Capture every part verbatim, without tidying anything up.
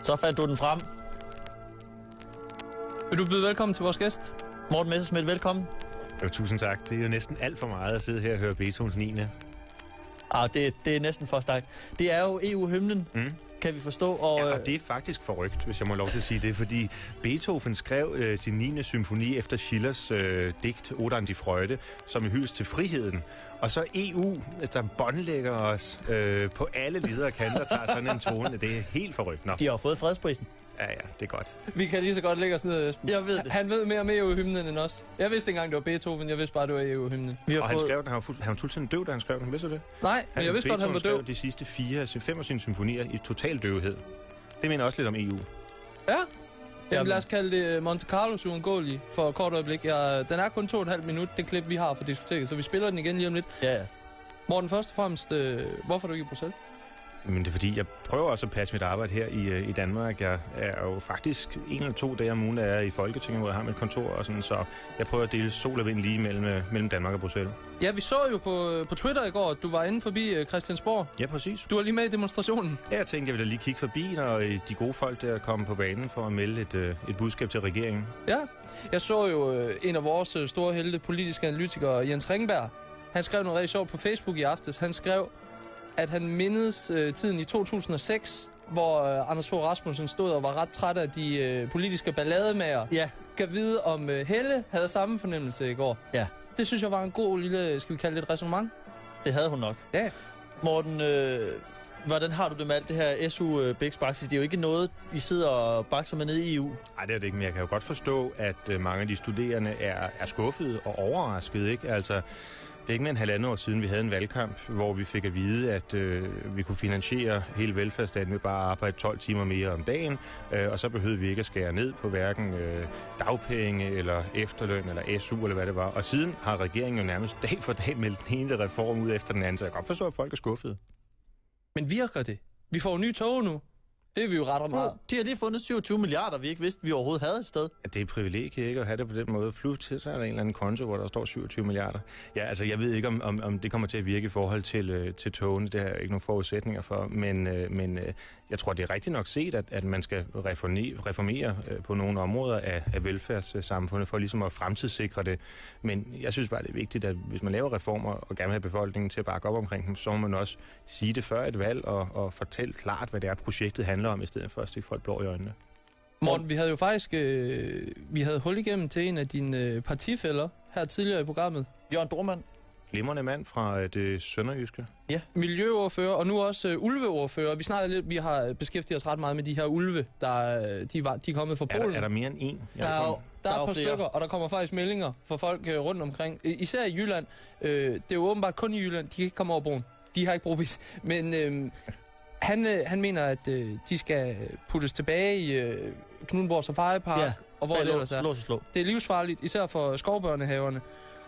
Så fandt du den frem. Vil du byde velkommen til vores gæst? Morten Messerschmidt, velkommen. Jo, tusind tak. Det er jo næsten alt for meget at sidde her og høre Beethovens niende Ah, det, det er næsten for stærkt. Det er jo E U-hymnen, mm. kan vi forstå. Og, ja, og det er faktisk forrygt, hvis jeg må lov til at sige det, fordi Beethoven skrev øh, sin niende symfoni efter Schillers øh, digt Oder an die Freude, som er hyldest til friheden. Og så E U, der båndlægger os øh, på alle leder og kanter, tager sådan en tone. Det er helt forrygt. Nå. De har jo fået fredsprisen. Ja, ja, det er godt. Vi kan lige så godt lægge os ned, Esben. Jeg ved det. Han ved mere om E U-hymnen end os. Jeg vidste ikke engang, det var Beethoven. Jeg vidste bare, det var E U-hymnen. Og fået... han skrev den, han var, fuld, han var fuldstændig døv, da han skrev den. Vidste du det? Nej, men han, jeg vidste godt, han var døv. skrev de sidste fire, fem af sine symfonier i total døvhed. Det mener også lidt om E U. Ja. Jamen, lad os kalde det Monte Carlos uundgåelige for et kort øjeblik. Jeg, den er kun to og et halvt minut, det klip, vi har fra diskoteket, så vi spiller den igen lige om lidt. Ja, ja. Morten, først og fremmest, øh, hvorfor er du ikke i Bruxelles? Men det er fordi, jeg prøver også at passe mit arbejde her i, i Danmark. Jeg er jo faktisk en eller to dage om ugen, der er i Folketinget, hvor jeg har mit kontor og sådan, så jeg prøver at dele sol og vind lige mellem, mellem Danmark og Bruxelles. Ja, vi så jo på, på Twitter i går, at du var inde forbi Christiansborg. Ja, præcis. Du var lige med i demonstrationen. Ja, jeg tænkte, jeg ville lige kigge forbi, når de gode folk der kom på banen for at melde et, et budskab til regeringen. Ja, jeg så jo en af vores store helte, politiske analytikere, Jens Ringberg. Han skrev noget rigtig sjovt på Facebook i aftes. Han skrev, at han mindes øh, tiden i to tusind og seks, hvor øh, Anders Fogh Rasmussen stod og var ret træt af de øh, politiske ballademager. Ja. Kan vide, om øh, Helle havde samme fornemmelse i går. Ja. Det synes jeg var en god lille, skal vi kalde det et ræsonnement? Det havde hun nok. Ja. Morten, øh, hvordan har du det med alt det her S U-bæksbaksis? Det er jo ikke noget, I sidder og bakser med nede i E U. Nej, det er det ikke, men jeg kan jo godt forstå, at øh, mange af de studerende er, er skuffede og overraskede, ikke? Altså, det er ikke mere en halvandet år siden, vi havde en valgkamp, hvor vi fik at vide, at øh, vi kunne finansiere hele velfærdsstaten med bare at arbejde tolv timer mere om dagen, øh, og så behøvede vi ikke at skære ned på hverken øh, dagpenge eller efterløn eller S U eller hvad det var. Og siden har regeringen jo nærmest dag for dag meldt den ene reform ud efter den anden, så jeg kan godt forstå, at folk er skuffede. Men virker det? Vi får nye tog nu. Det er vi jo ret og meget. De har lige fundet syvogtyve milliarder, vi ikke vidste, vi overhovedet havde et sted. Ja, det er et privilegie ikke at have det på den måde. Plus til, så er der en eller anden konto, hvor der står syvogtyve milliarder. Ja, altså jeg ved ikke, om, om, om det kommer til at virke i forhold til, øh, til togene. Det har jeg ikke nogen forudsætninger for. Men, øh, men øh, jeg tror, det er rigtigt nok set, at, at man skal reformere, reformere øh, på nogle områder af, af velfærdssamfundet for ligesom at fremtidssikre det. Men jeg synes bare, det er vigtigt, at hvis man laver reformer og gerne vil have befolkningen til at bakke op omkring dem, så må man også sige det før et valg og, og fortælle klart, hvad det er, projektet handler om, i stedet for at stikke folk blå i øjnene. Morten, vi havde jo faktisk øh, vi havde hul igennem til en af dine øh, partifæller her tidligere i programmet. Jørgen Dormand. Glimrende mand fra det sønderjyske. Ja. Miljøordfører, og nu også øh, ulveordfører. Vi snart lidt, vi har beskæftiget os ret meget med de her ulve, der de var, de er kommet fra Polen. Er der, er der mere end en? Der er, der, der er et par flere stykker, og der kommer faktisk meldinger fra folk øh, rundt omkring. Især i Jylland. Øh, det er jo åbenbart kun i Jylland, de kan ikke komme over broen. De har ikke brobis. Men øh, han, øh, han mener, at øh, de skal puttes tilbage i øh, Knuthenborg Safaripark, ja. og hvor det ellers er. Slå, slå. Det er livsfarligt, især for skovbørnehaverne.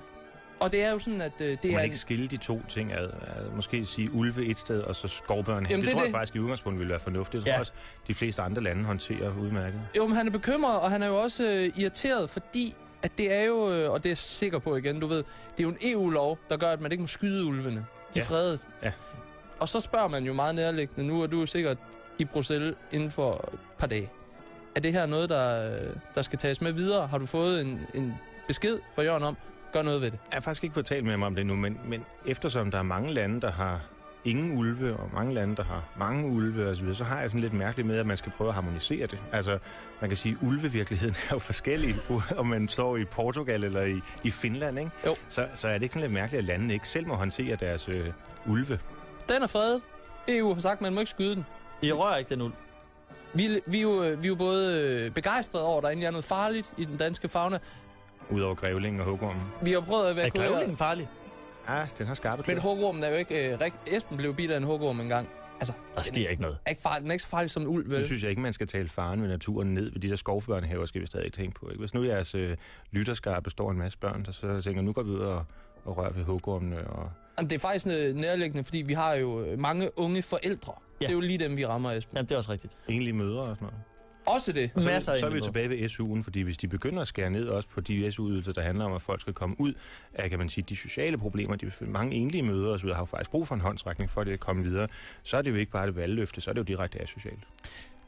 Og det er jo sådan, at øh, det man er... Man ikke skille de to ting ad. Måske sige ulve et sted, og så skovbørn her. Det, det tror jeg det. faktisk i udgangspunktet ville være fornuftigt. Det ja. tror også, de fleste andre lande håndterer udmærket. Jo, men han er bekymret, og han er jo også øh, irriteret, fordi at det er jo, øh, og det er jeg sikker på igen, du ved, det er jo en E U-lov, der gør, at man ikke må skyde ulvene. De er ja. fredet. Ja. Og så spørger man jo meget nærliggende, nu er du sikkert i Bruxelles inden for et par dage. Er det her noget, der, der skal tages med videre? Har du fået en, en besked fra Jørgen om, gør noget ved det? Jeg har faktisk ikke fået talt med mig om det nu, men, men eftersom der er mange lande, der har ingen ulve, og mange lande, der har mange ulve og så videre, så har jeg sådan lidt mærkeligt med, at man skal prøve at harmonisere det. Altså, man kan sige, at ulvevirkeligheden er jo forskellig, om man står i Portugal eller i, i Finland, ikke? Jo. Så, så er det ikke sådan lidt mærkeligt, at landene ikke selv må håndtere deres øh, ulve. Den er fredet. E U har sagt, at man må ikke skyde den. I rører ikke den ulv. Vi, vi, er jo, vi er jo både begejstrede over, at der egentlig er noget farligt i den danske fauna. Udover grævlingen og hugormen. Vi har prøvet at evakuere... Er grævlingen farlig? Ja, den har skarpe klør. Men hugormen er jo ikke... Øh, rigt... Esben blev bidt af en hugorm engang. Altså, der sker ikke noget. Er ikke farlig. Den er ikke så farlig som en ulv, vel? Det synes jeg ikke, man skal tale faren ved naturen ned ved de der skovbørnehaver, skal vi stadig tænke på. Ikke? Hvis nu jeres øh, lytterskare består en masse børn, der så tænker, nu går vi ud og, og rører ved hugormene. Og... Jamen, det er faktisk nærliggende, fordi vi har jo mange unge forældre. Ja. Det er jo lige dem, vi rammer, Esben. Jamen, det er også rigtigt. Enlige mødre og sådan noget. Også det. Og så, så er vi tilbage ved S U'en, fordi hvis de begynder at skære ned også på de S U-ydelser, der handler om, at folk skal komme ud af, kan man sige, de sociale problemer, de mange enlige mødre og så videre, har faktisk brug for en håndsrækning for at det at komme videre, så er det jo ikke bare et valgløfte, så er det jo direkte asocialt.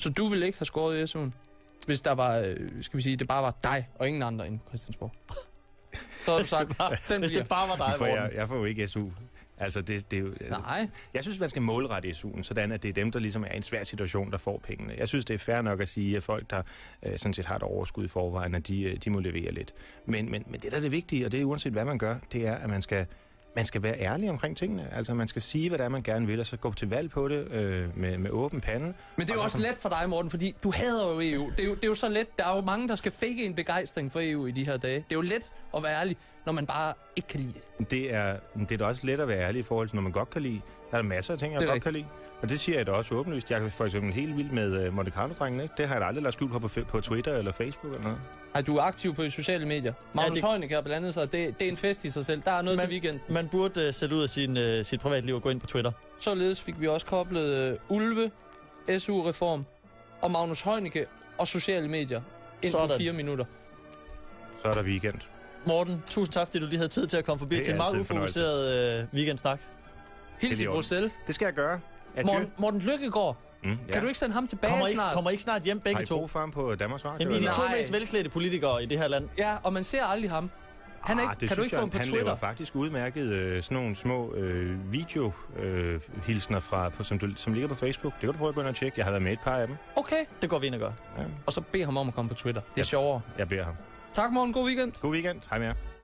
Så du ville ikke have skåret i S U'en? Hvis der var, øh, skal vi sige, det bare var dig og ingen andre end Christiansborg? Så har du sagt, bare, den hvis bliver. det bare var dig, For jeg, Morten. jeg får jo ikke S U. Altså, det, det er jo, altså, Nej. jeg synes, man skal målrette S U'en, sådan at det er dem, der ligesom er i en svær situation, der får pengene. Jeg synes, det er fair nok at sige, at folk, der øh, sådan set har et overskud i forvejen, at de, de må levere lidt. Men, men, men det, der er det vigtige, og det er uanset hvad man gør, det er, at man skal, man skal være ærlig omkring tingene. Altså, man skal sige, hvad det er, man gerne vil, og så gå til valg på det øh, med, med åben pande. Men det er jo også let for dig, Morten, fordi du hader jo E U. Det er jo, det er jo så let. Der er jo mange, der skal fake en begejstring for E U i de her dage. Det er jo let at være ærlig, når man bare ikke kan lide det. Det er, det er da også let at være ærlig i forhold til, når man godt kan lide. Der er masser af ting, jeg godt rigtigt. kan lide. Og det siger jeg da også åbenlyst. Jeg er for eksempel helt vild med uh, Monte Carlo-drengene, ikke? Det har jeg da aldrig lagt skjul på, på på Twitter eller Facebook eller noget. Ej, du er aktiv på de sociale medier. Magnus Ja, det- Heunicke har blandet sig. Det, det er en fest i sig selv. Der er noget Man- til weekend. Man burde uh, sætte ud af sin, uh, sit privatliv og gå ind på Twitter. Således fik vi også koblet uh, Ulve, S U-reform og Magnus Heunicke og sociale medier ind Sådan. på fire minutter. Så er der weekend. Morten, tusind tak, fordi du lige havde tid til at komme forbi Det er til en meget altid en fornøjelse. ufokuseret uh, weekendsnak. Hils Det i er i orden. Bruxelles. Det skal jeg gøre. Adieu. Morten, Morten Lykkegaard, Mm, ja. kan du ikke sende ham tilbage Kommer ikke, snart? kommer ikke snart hjem begge Har I to? brug for ham på Danmarks Radio? Jamen, I er de eller? to Nej. mest velklædte politikere i det her land. Ja, og man ser aldrig ham. Han er Ah, ikke, det kan du synes ikke jeg, få ham på han Twitter? laver faktisk udmærket øh, sådan nogle små øh, video-hilsner, øh, fra, på, som, du, som ligger på Facebook. Det kan du prøve at gå ind og tjekke. Jeg har været med et par af dem. Okay, Det går vi ind og gør. Ja, og så bed ham om at komme på Twitter. Det er Ja. sjovere. jeg beder ham. Tak, Morten. God weekend. God weekend. Hej med jer.